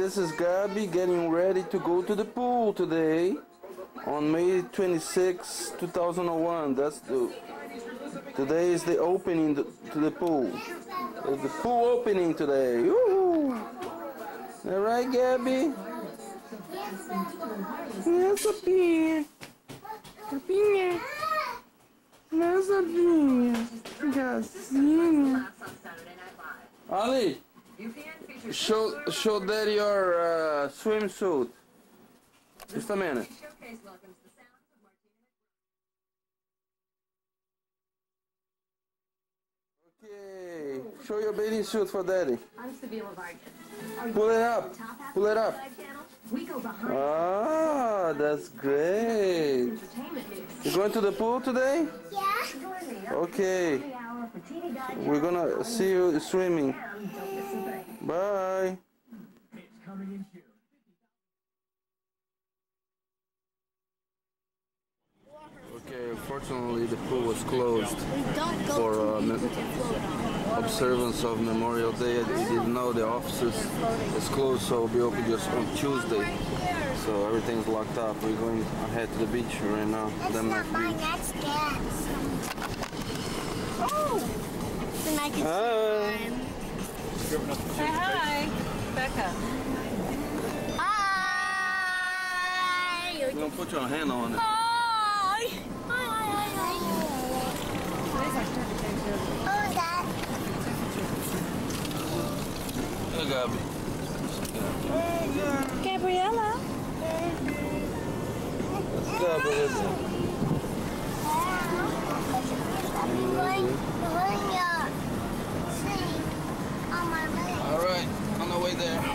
this is Gabby getting ready to go to the pool today on May 26, 2001. Today is the opening to the pool. It's the pool opening today. Woohoo! All right, Gabby? Yes, Papinha. Papinha. Yes, Papinha. Gracinha. Ali, show Daddy your swimsuit. Just a minute. Okay, show your bathing suit for Daddy. Pull it up. Pull it up. Ah, that's great. You going to the pool today? Yeah. Okay. We're gonna see you swimming. Bye. Okay, unfortunately the pool was closed for observance of Memorial Day. We didn't know the offices is closed, so we'll be open just on Tuesday. So everything's locked up. We're going ahead to the beach right now. That's not mine, that's Dad's. Oh! Then I can see mine. Say hi, Becca. Hi! You're gonna put your hand on it. Hi! Oh, Dad. Hey, Gabby. Gabriella. Gabriella. All right, on the way there.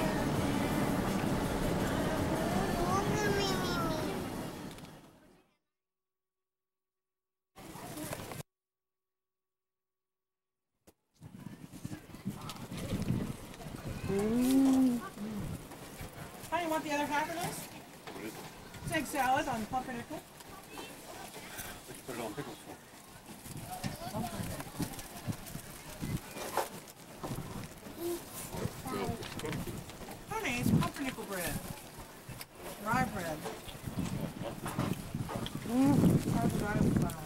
Hi, you want the other half of this? Egg salad on pumpernickel. Put it on pickles for. Honey, it's pumpernickel bread. Rye bread. Hard rye flour.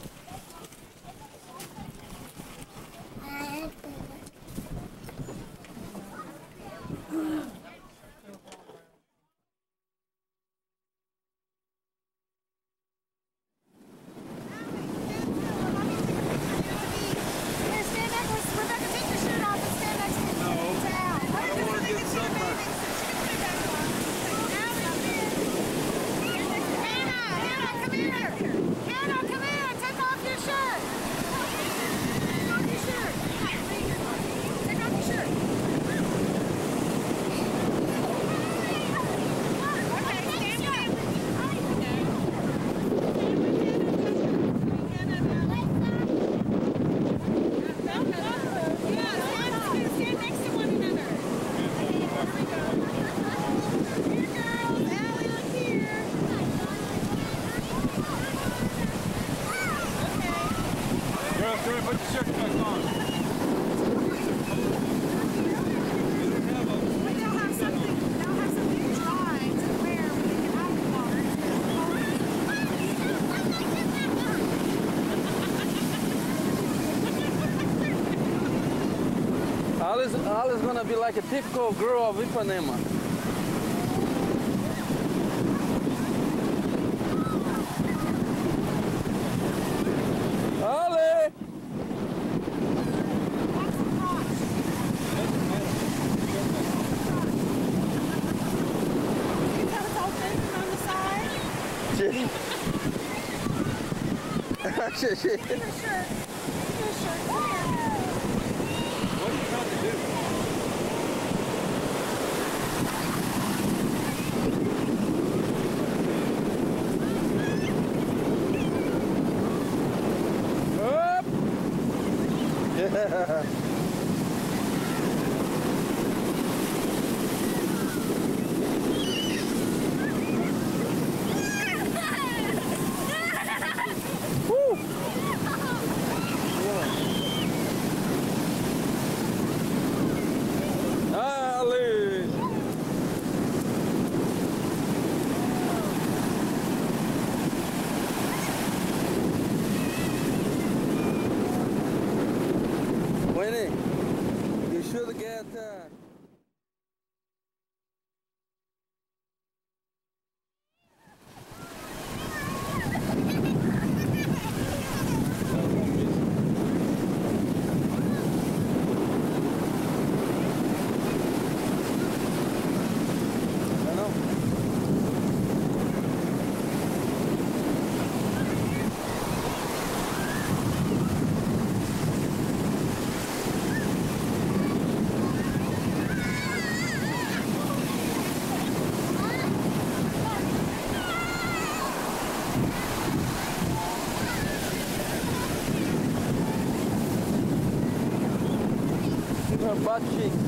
Put your shirt back on. Ali's gonna be like a typical girl of Ipanema. Ali! Shit. What are you trying to do? Up! Yeah. Ali! hot chicks.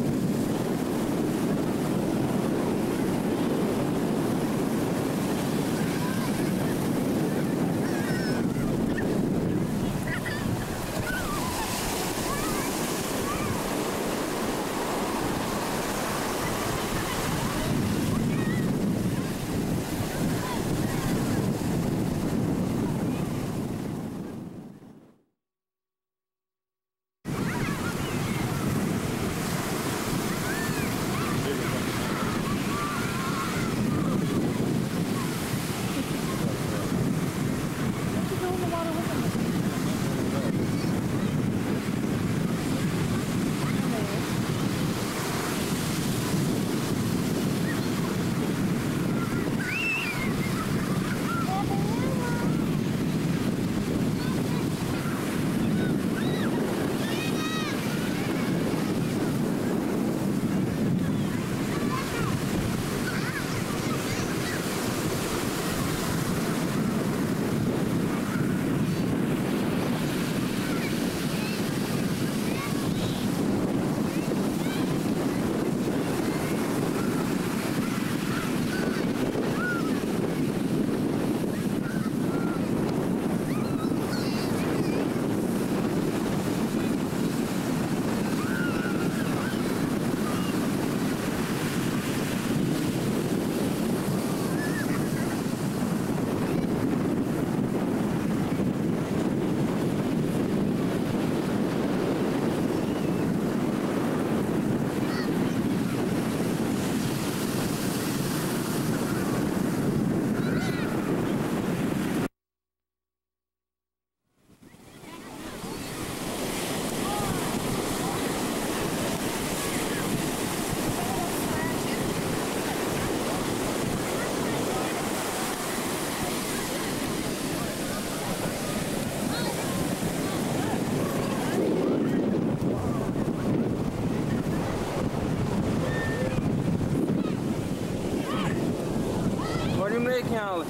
What are you making, Ali?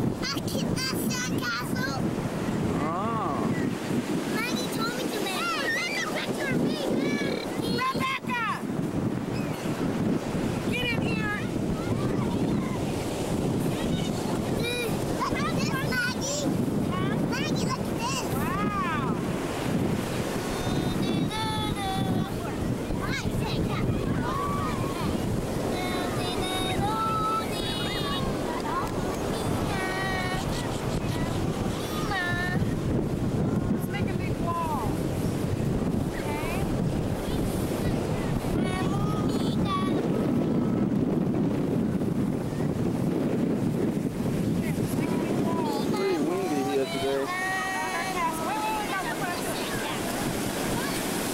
Sandcastle. Ah. Maggie told me to make. Hey, take a picture of me. Rebecca! Get in here! Look at this, Maggie. Maggie, look at this. Wow! Why take that? Let's make a big wall. Okay? Okay, let's make a big wall. Pretty windy here today. Castle. Wait, no, that's what I said.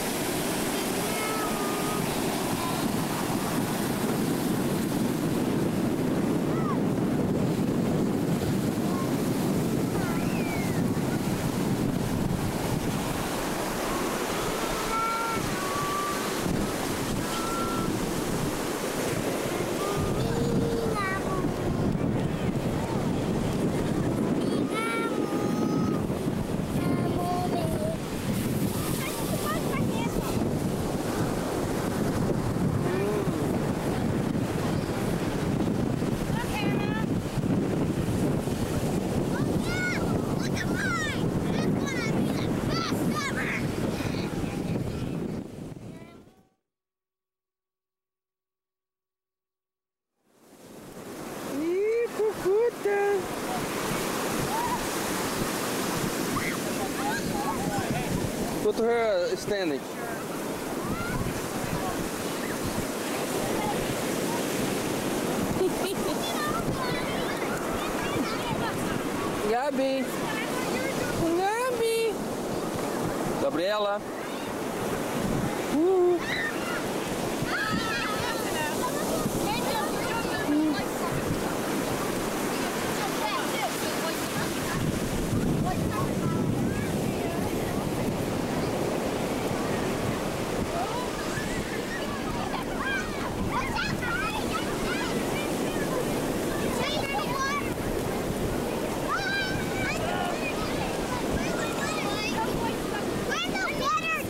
Look, Hannah. Look at mine. It's gonna be the best ever. Put her standing. Gabi. Gabi. Gabriela. Where's the better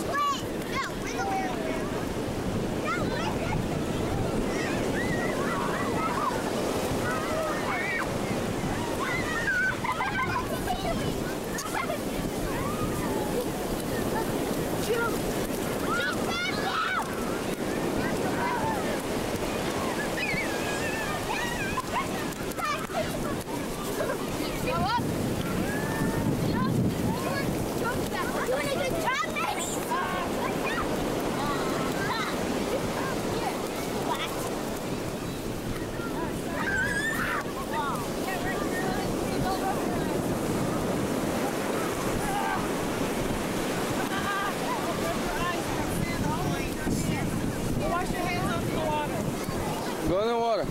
Go in the water.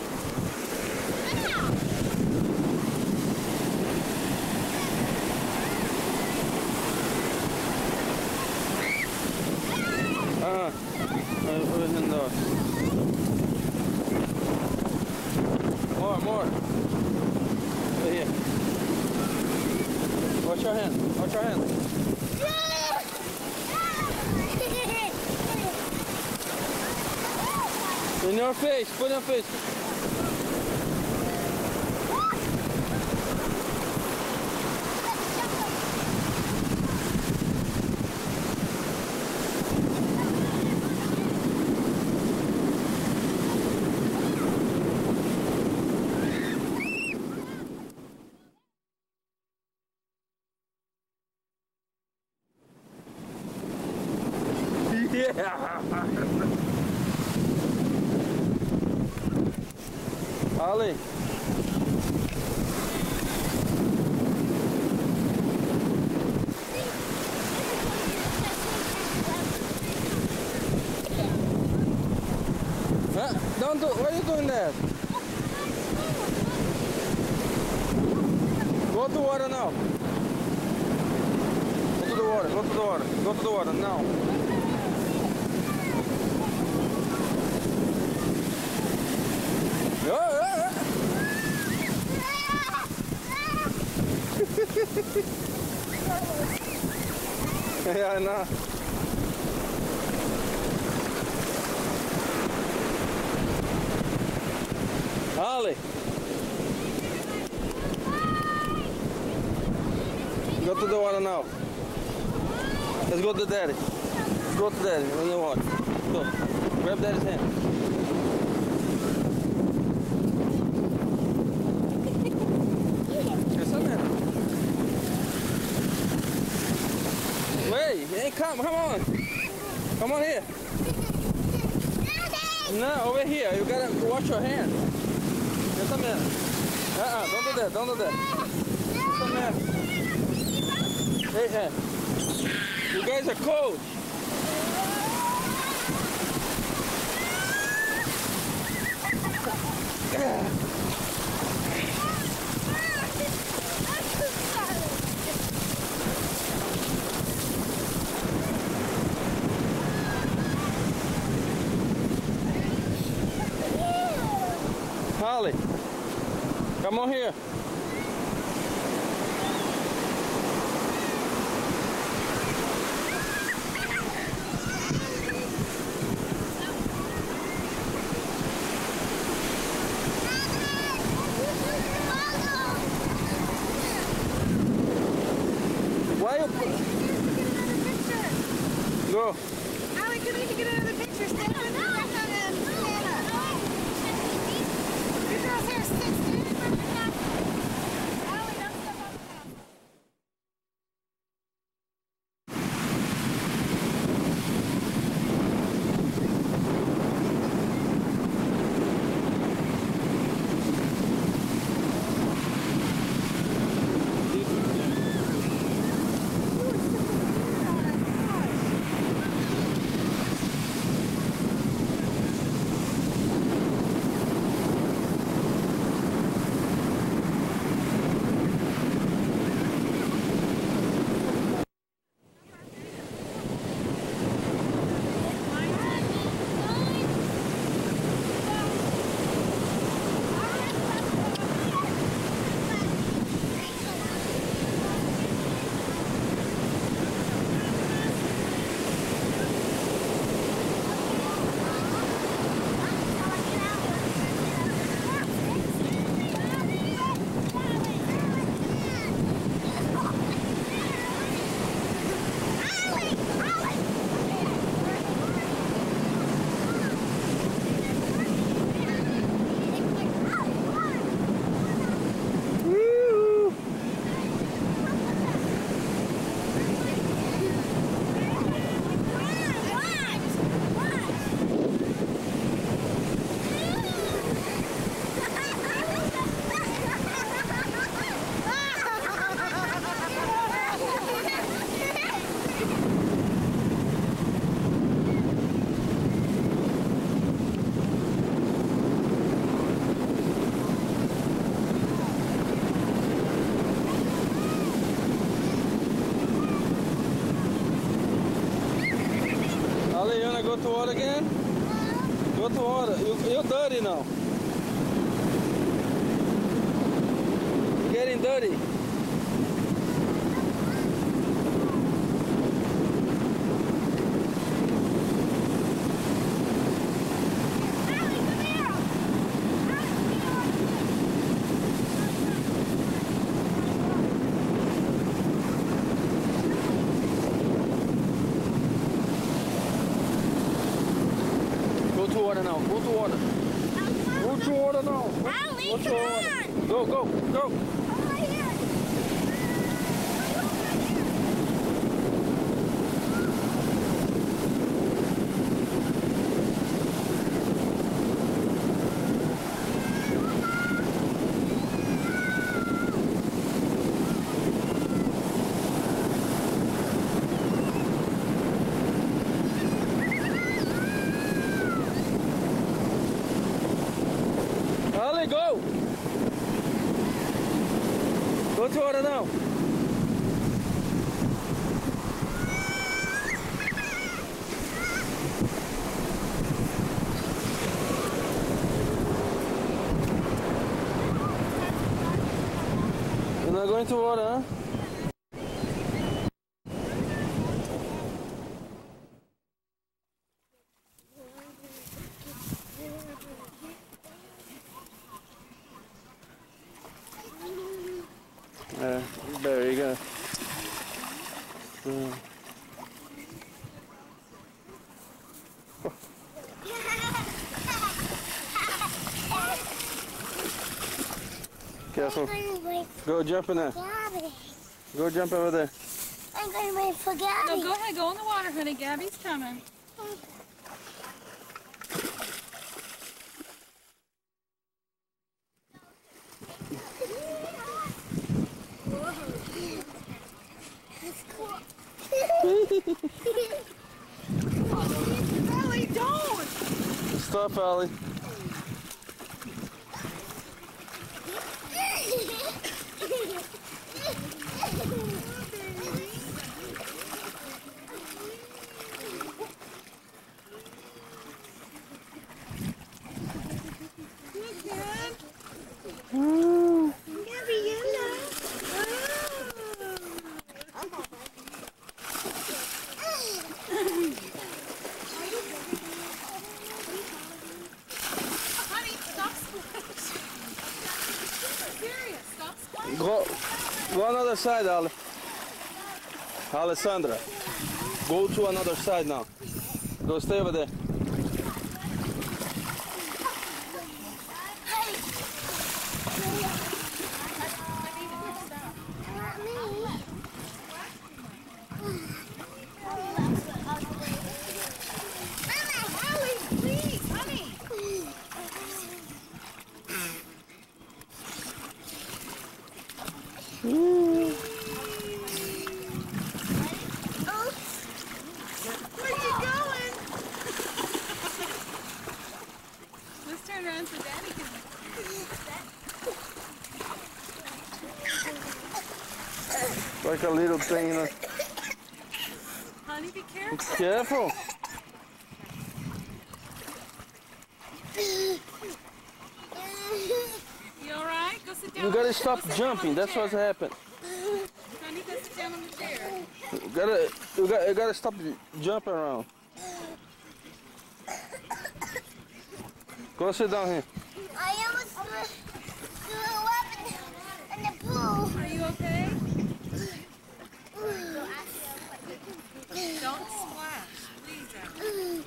Indoors. More. Right here. Watch your hand. Watch your hand. In your face. Put in your face. Yeah. Ollie. Don't do. Why are you doing that? Go to the water now. Go to the water. Go to the water. Go to the water now. Yeah, I know. Ollie. Go to the water now. Let's go to Daddy. Let's go to Daddy in the water. Go. Grab Daddy's hand. Wait, hey, come on. Come on here. No, over here. You gotta wash your hand. Just a minute. Don't do that. Don't do that. Just a minute. Hey. You guys are cold. Holly, come on here. Why you? Go. Allie, couldn't even get another picture. Stand on the Your girl's hair sticks, dude. go to water again? Go to water. You're dirty now. You're getting dirty. Go to water now. Go to water. Go to water now. Go to water. Go, go, go. Ali, go! Go to water now. You're not going to water, huh? There you go. Careful. Go jump in there. Go jump over there. I'm going to wait for Gabby. No, go ahead. Go in the water, honey. Gabby's coming. Ellie, don't! Stop, Ali. Go another side, Ali. Alessandra. Go to another side now. Go stay over there. Like a little thing, you know. Honey, be careful. Careful. You all right? Go sit down. You gotta stop jumping. That's what's happened. Honey, go sit down on the chair. You gotta stop jumping around. Go sit down here. I almost threw up in the pool. Are you okay? Don't splash, please,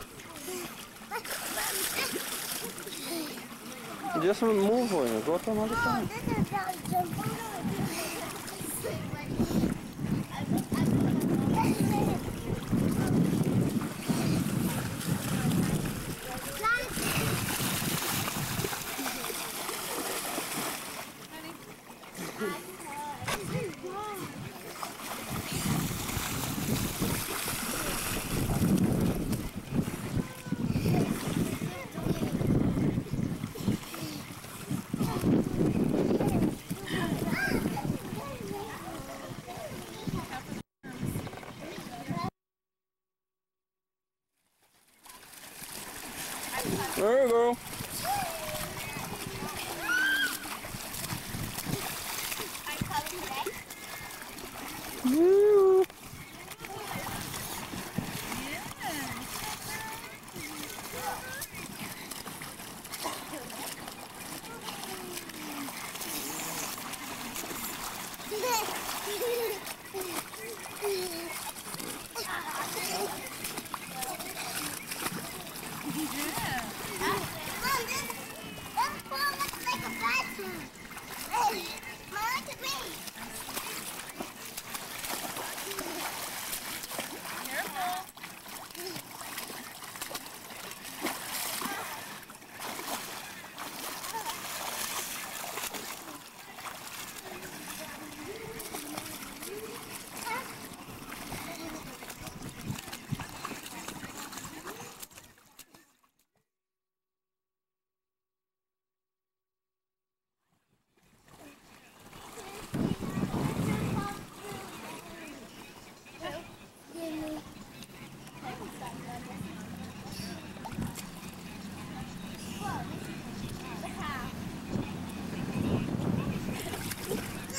Abby. Just move for you. Go to another side. This is about jumping.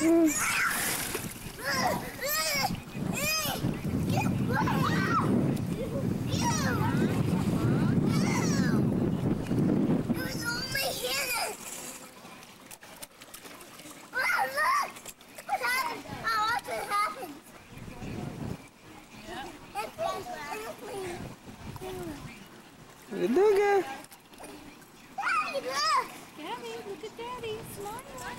You do good. Daddy, look! Daddy, look at Daddy. Smile.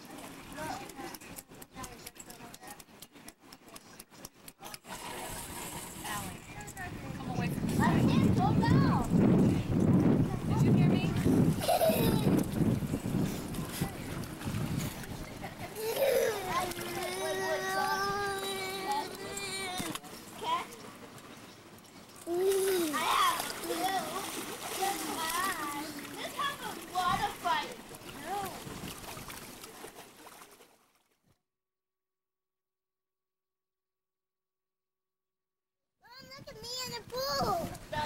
Allie, come away from me. I can't go down. Did you hear me? Look at me in the pool.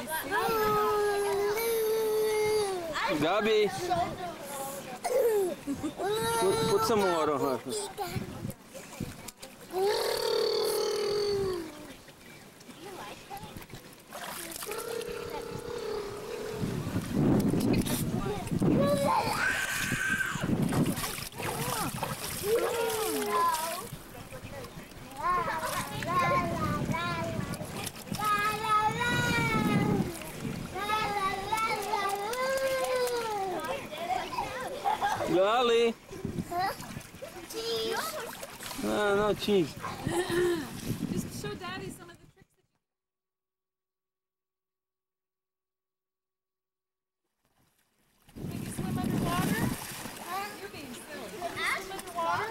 Gabi, put some water on her. Lolly. Cheese. No cheese. Just show Daddy some of the tricks that you can you swim underwater? You're being silly. Can you swim underwater?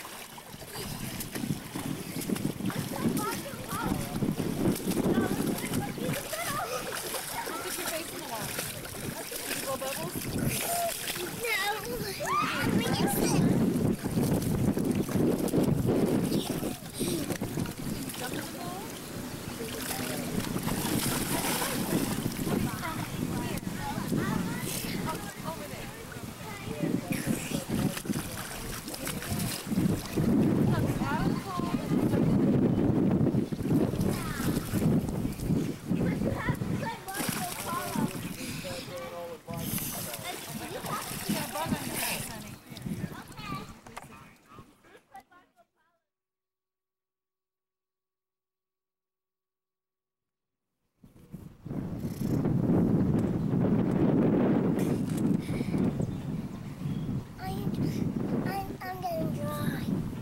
Don't put your face in the water. Can you blow bubbles? Jump in the pool? Over there. Look, out of the pool. You got a bug on your face, honey. I'm getting dry.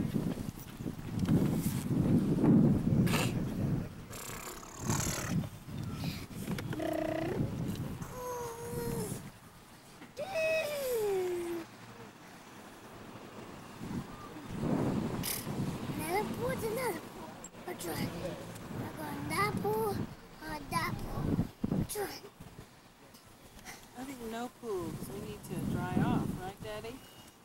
Another pool's another pool. Which one? We're going that pool or that pool? Which one? I think no pool, because we need to dry off, right, Daddy?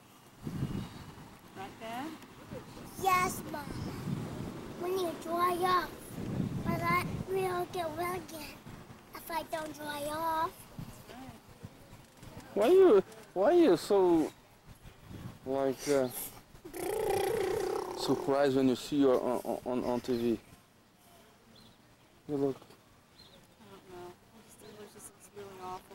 Right, Dad? Yes, Mom. We need to dry off. But we'll get wet again if I don't dry off. Why you so like surprised when you see you on TV? You look. I don't know. It just looks really awful,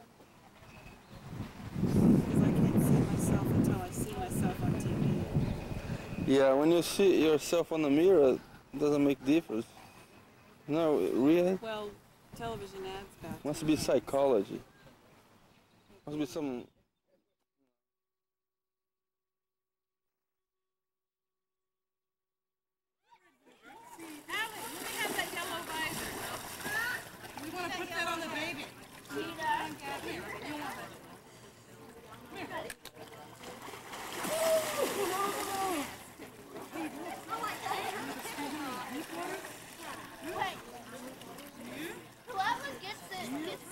man. Because I can't see myself until I see myself on TV. Yeah, when you see yourself on the mirror, it doesn't make difference. No, really? Well, television ads back. Must be psychology. Must be some. We want to put that on the baby. Whoever gets it gets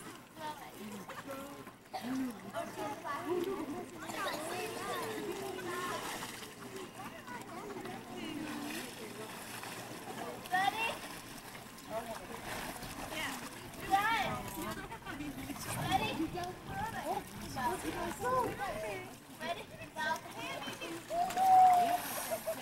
Ready? Ready? Ready?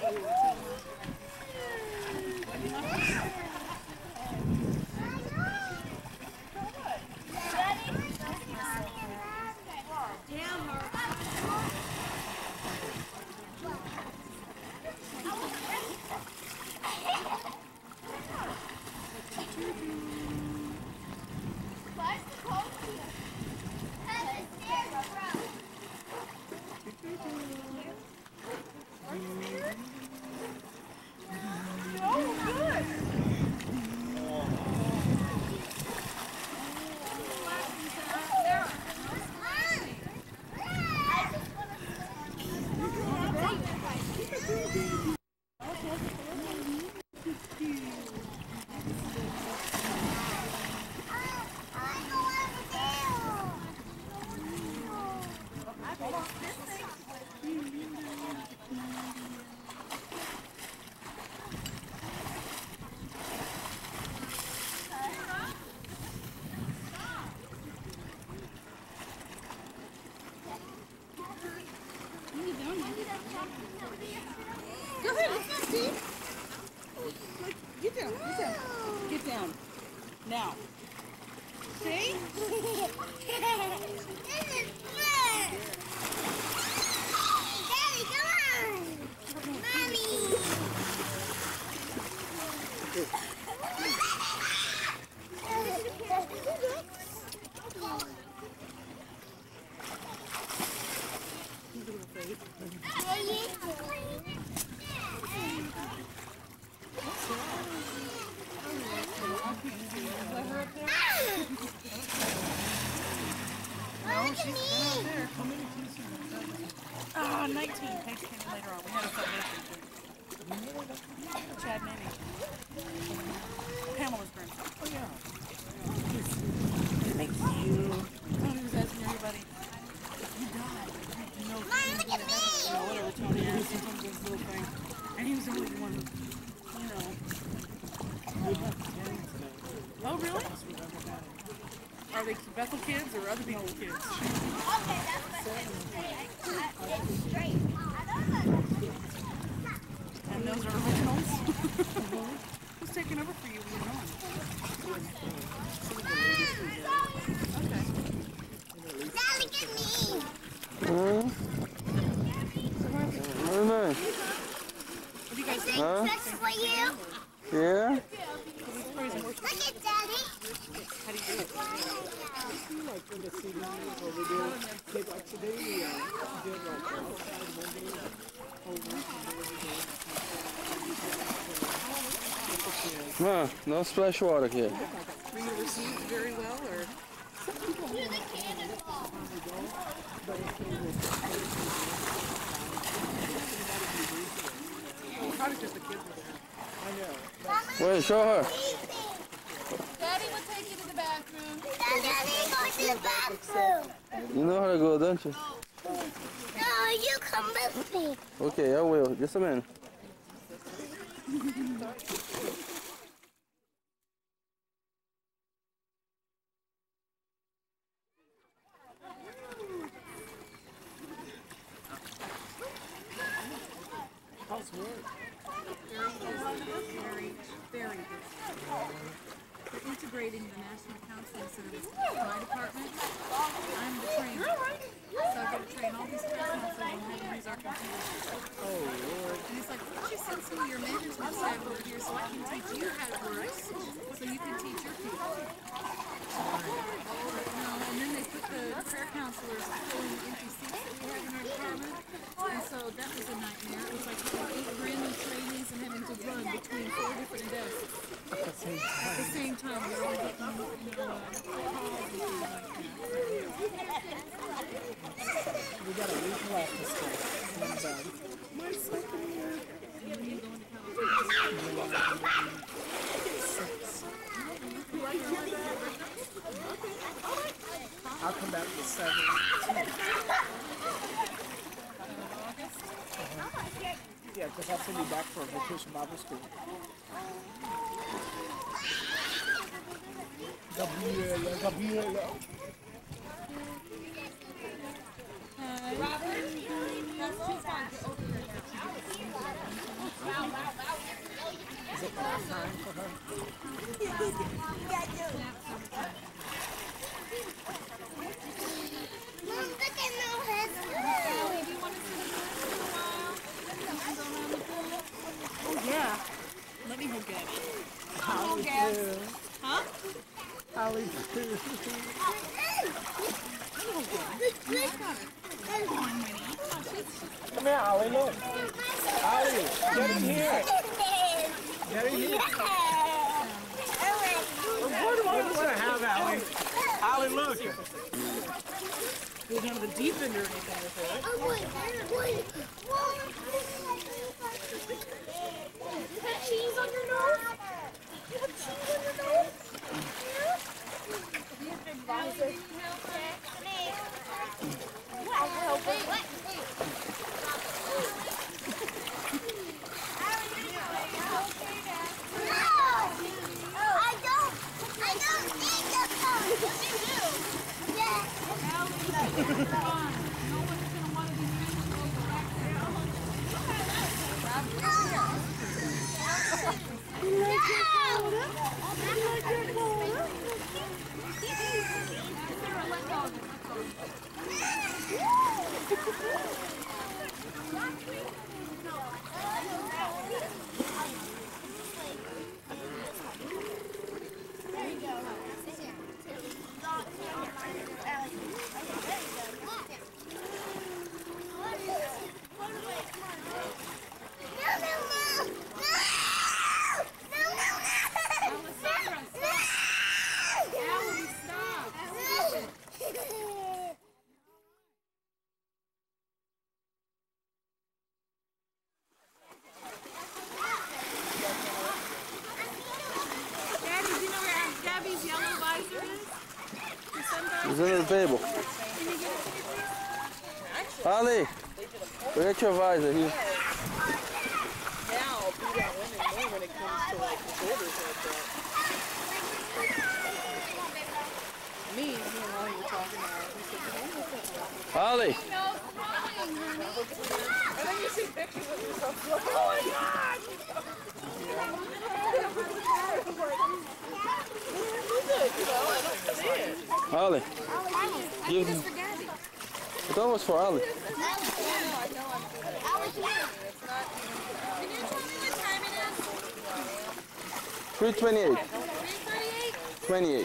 Go ahead, it's not deep. Get down, get down. Get down. Now. See? Daddy, come on! Mommy! No, she's down there. How many pieces? 19. Thanks, Kenny, later on. We had a celebration too. Chad Navy. Pamela's grandson. Oh, yeah. Thank you. Tony was asking everybody, you died. You know, Mom, look at me! whatever Tony asked, sometimes this little thing. And he was always the one who, you know. Oh, really? Are they Bethel kids or other people's kids? Okay, that's it's straight. And those are originals? Who's taking over for you when you're gone? Okay. Dad, look at me! Very nice. What do you guys think? Huh? That's for you. Yeah? Look at Daddy. How do you do it? Like in the city over there, like today we did like outside windows, Come on, no splash water here. Were you received very well, or? Probably just the kids were there. Wait, show her. Daddy will take you to the bathroom. Daddy, go to the bathroom. You know how to go, don't you? No, you come with me. Okay, I will. Just a minute. how's work? Very busy. We're integrating the National Counseling Service to my department. I'm the trainer. So I get to train all these care counselors on how to use our computers. Oh, Lord. And it's like, why don't you send some of your management staff over here so I can teach you how it works, so you can teach your people. And then they put the prayer counselors filling the empty seats that we have in our department. And so that was a nightmare. It was like having 8 brand new trainees and having to run between 4 different desks. At the same time. At the same time, we were all getting, calls and things like that. We got a week left to start. And, my second year. And when you go into college, I'll come back the 7th. Yeah, because I'll send you back for a vacation Bible school. Gabriela. Robert, that's too fun. Is it that time for her? Mom, look at my husband. Do you want to sit in for a while? Go around the pool? Oh, yeah. Let me hold Gabby. Holly too. Huh? Holly too. Come here, Holly, look. Holly, get in here. Get in here. What do I want to have, Holly? Holly, look. Go down to the deep end or anything with her. You have cheese on your nose? You have cheese on your nose? It's under the table. Ali, forget your visor here. Now, people are winning more when it comes to like orders like that. Me and Molly were talking about it. We said, "You know what's that?" Ali, And then you see pictures of yourself. You're like, oh my God! Ali, give me. It was for Ali. Can you tell me what time it is? 3:28. 3:38? 28. I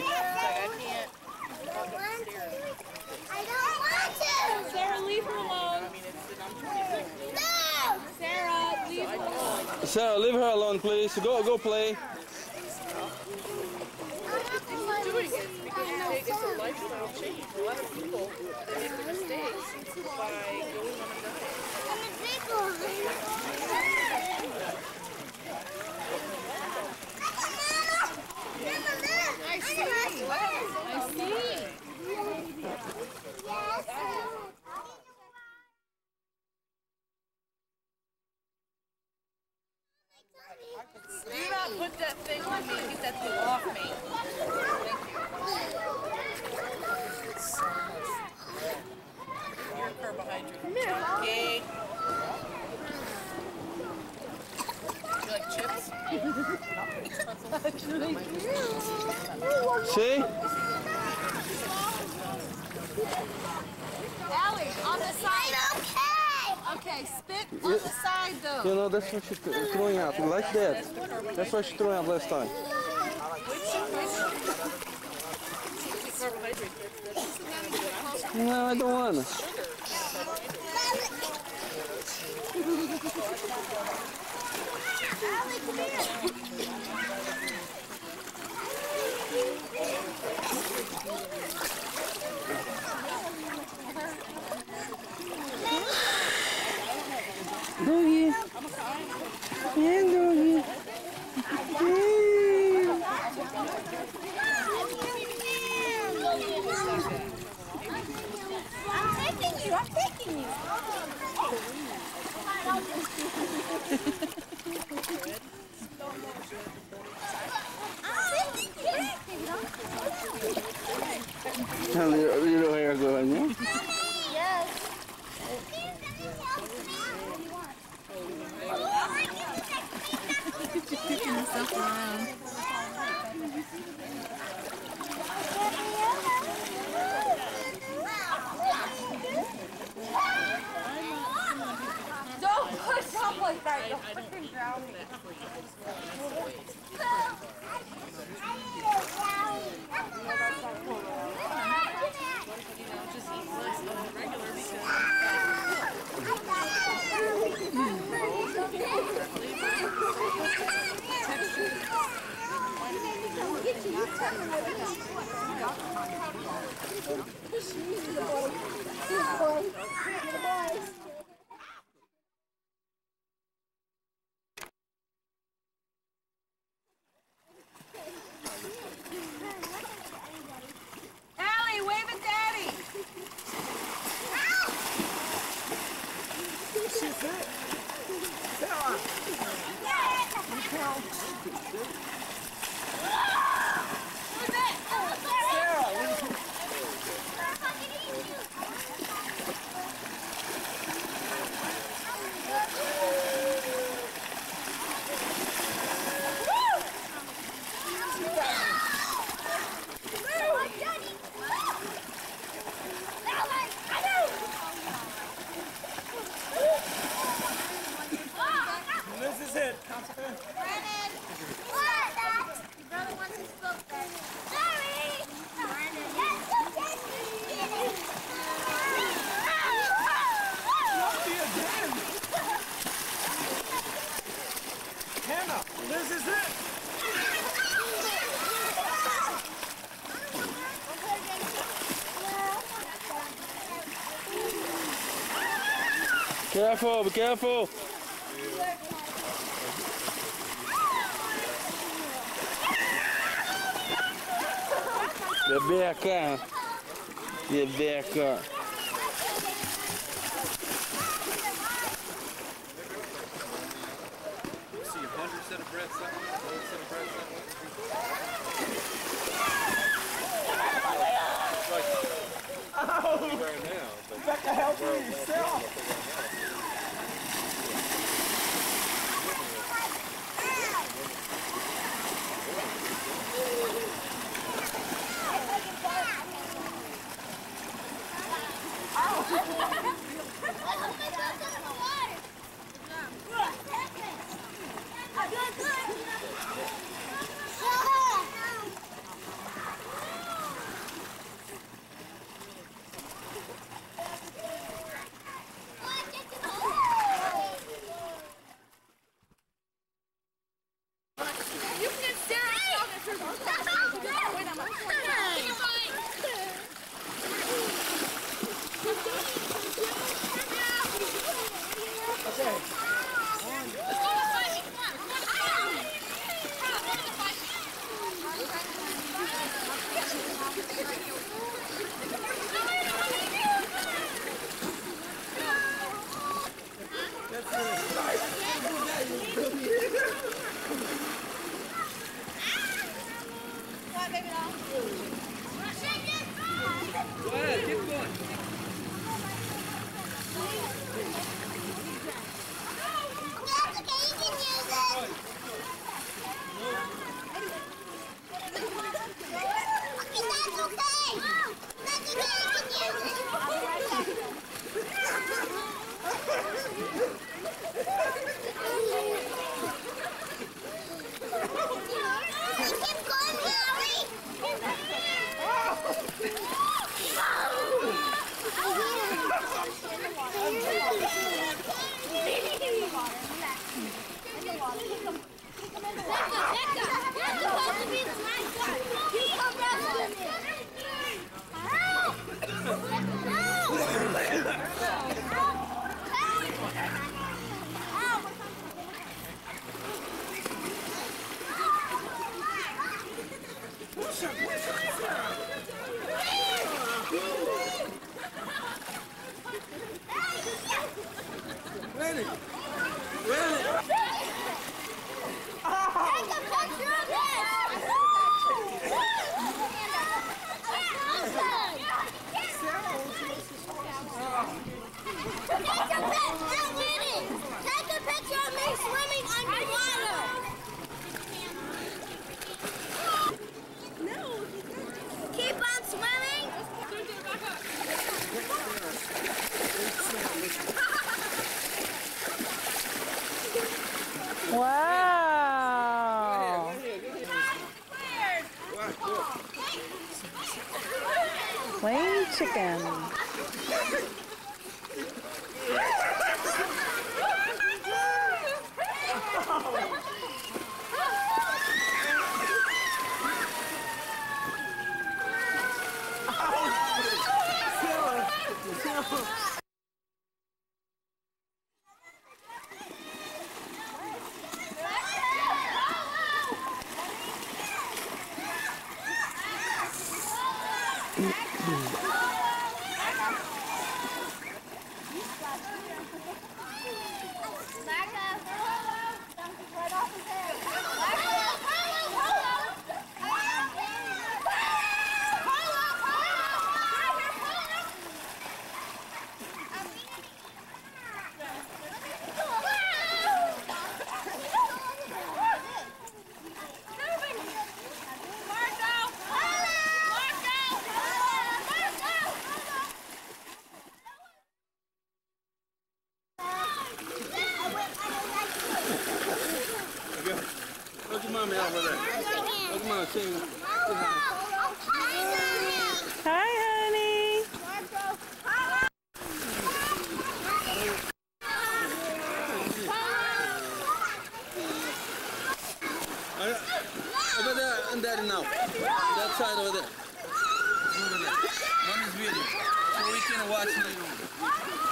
don't want to. Sarah, leave her alone. No. Sarah, leave her alone. Sarah, leave her alone, please. Go play. Doing it because it's a lifestyle change. A lot of people they make the mistakes by going on a diet. I'm a big one. I see. Do not put that thing on me and get that thing off me. Thank you. You're a carbohydrate. Yay. You like chips? See? Allie, on the side. Okay. Okay, spit on the side though. You know, that's what she's throwing out. Like that. That's what she threw out last time. No, I don't want to. Allie, come here. Doggy. Yeah, doggy. I'm taking you. I'm taking you. Little hair going, yeah? Yes. Picking himself around. Don't push up like that. You'll freaking drown me. Just eat less than regular because Careful, be careful. Rebecca. Rebecca. See 100 set of breaths that way, 100 set of breaths that way. It's like right now, but Rebecca, help me yourself. Wow. Plain chicken. Look at mommy over there. Look at mom saying Hi, honey. over there and daddy now. That side over there. Over there. Mommy's video. So we can watch later on.